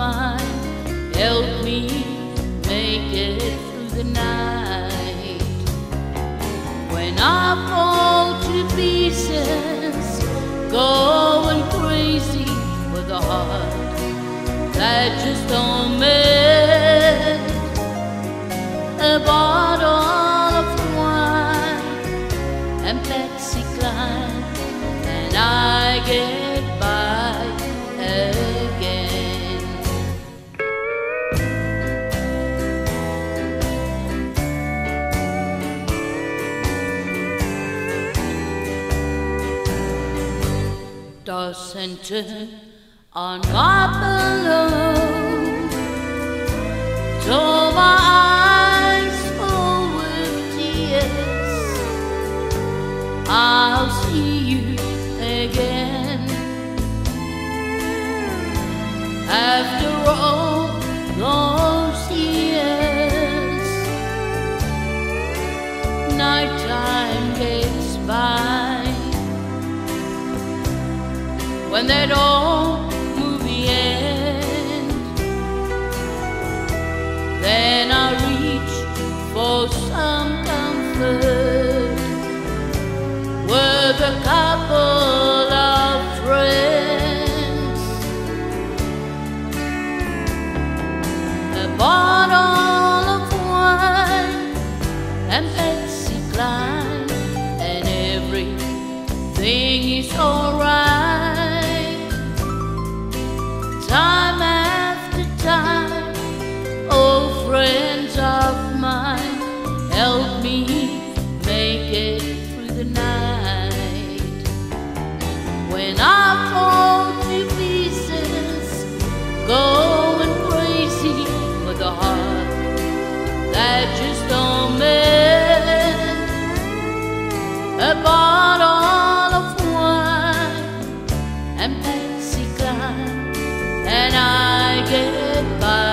mine help me make it through the night. When I fall to pieces, going crazy with a heart that just don't mend, a bottle of wine and Pepsi Klein, and I get by again. Toss and turn on my pillow, till my eyes full with tears. I'll see you again. After all those years, nighttime gets by. When that old movie ends, then I reach for some comfort with a couple of friends. A bottle of wine and Pepsi Klein, and everything is alright. Time after time, old friends of mine help me make it through the night. When I fall to pieces, going crazy with a heart that just don't mend, a bottle of wine and Pepsi Klein, and I get by.